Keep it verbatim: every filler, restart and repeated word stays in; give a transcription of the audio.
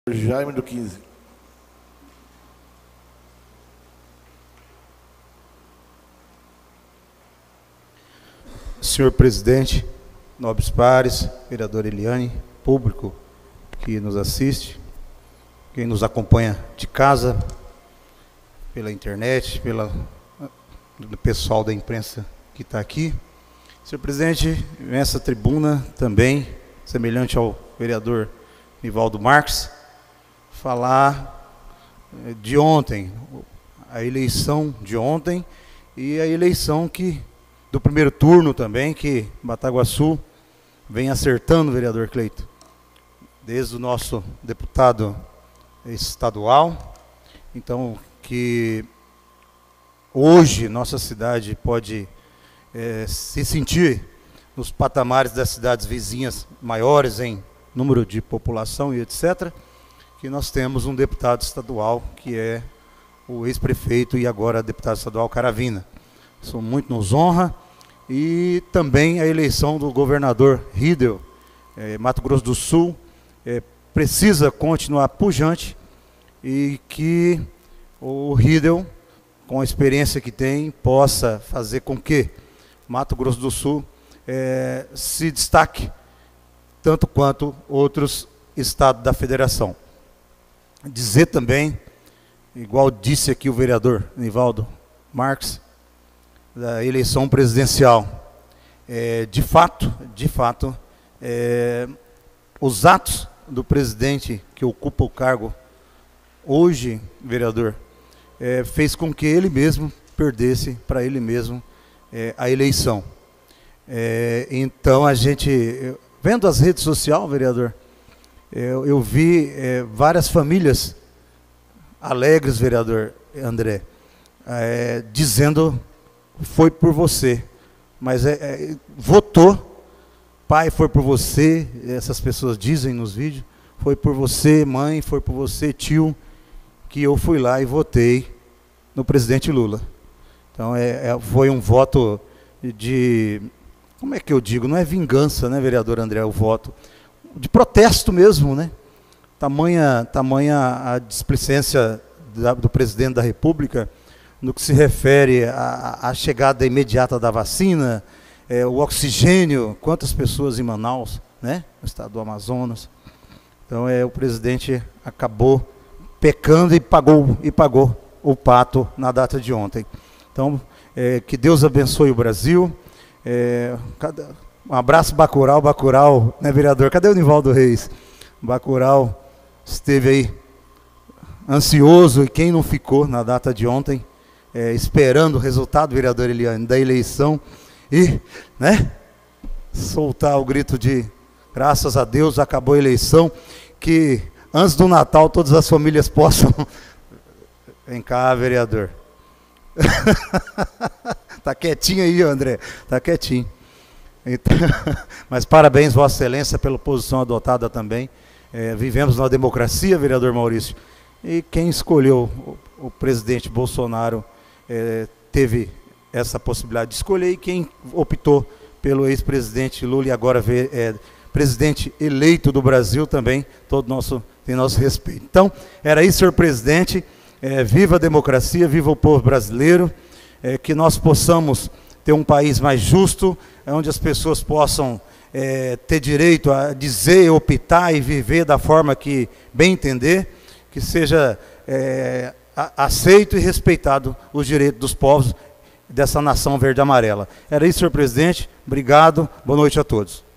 Jaime do quinze. Senhor presidente, nobres pares, vereadora Eliane, público que nos assiste, quem nos acompanha de casa, pela internet, pela, do pessoal da imprensa que está aqui. Senhor presidente, nessa tribuna também, semelhante ao vereador Nivaldo Marques, falar de ontem, a eleição de ontem e a eleição que do primeiro turno também, que Bataguaçu vem acertando, vereador Cleito, desde o nosso deputado estadual. Então, que hoje nossa cidade pode é, se sentir nos patamares das cidades vizinhas maiores em número de população e etcétera, que nós temos um deputado estadual, que é o ex-prefeito e agora deputado estadual Caravina. Isso muito nos honra. E também a eleição do governador Riedel, é, Mato Grosso do Sul, é, precisa continuar pujante e que o Riedel, com a experiência que tem, possa fazer com que Mato Grosso do Sul é, se destaque tanto quanto outros estados da federação. Dizer também, igual disse aqui o vereador Nivaldo Marques, da eleição presidencial, é, de fato, de fato, é, os atos do presidente que ocupa o cargo hoje, vereador, é, fez com que ele mesmo perdesse para ele mesmo é, a eleição. É, então a gente, eu, vendo as redes sociais, vereador, eu, eu vi é, várias famílias alegres, vereador André, é, dizendo: foi por você, mas é, é, votou, pai, foi por você, essas pessoas dizem nos vídeos, foi por você, mãe, foi por você, tio, que eu fui lá e votei no presidente Lula. Então é, é, foi um voto de, como é que eu digo, não é vingança, né, vereador André, o voto, de protesto mesmo, né? Tamanha, tamanha a displicência da, do presidente da República, no que se refere à, à chegada imediata da vacina, é, o oxigênio, quantas pessoas em Manaus, né, no estado do Amazonas. Então é, o presidente acabou pecando e pagou, e pagou o pato na data de ontem. Então, é, que Deus abençoe o Brasil. É, cada, um abraço, Bacurau, Bacurau, né, vereador? Cadê o Nivaldo Reis? Bacurau esteve aí ansioso, e quem não ficou na data de ontem, É, esperando o resultado, vereador Eliane, da eleição e, né, soltar o grito de graças a Deus, acabou a eleição, que antes do Natal todas as famílias possam... Vem cá, vereador. Tá quietinho aí, André, tá quietinho. Então, mas parabéns, Vossa Excelência, pela posição adotada também. É, vivemos na democracia, vereador Maurício, e quem escolheu o, o presidente Bolsonaro É, teve essa possibilidade de escolher, e quem optou pelo ex-presidente Lula e agora vê, é, presidente eleito do Brasil também, todo nosso, tem nosso respeito. Então, era isso, senhor presidente, é, viva a democracia, viva o povo brasileiro, é, que nós possamos ter um país mais justo, onde as pessoas possam é, ter direito a dizer, optar e viver da forma que bem entender, que seja... É, aceito e respeitado os direitos dos povos dessa nação verde e amarela. Era isso, senhor presidente. Obrigado. Boa noite a todos.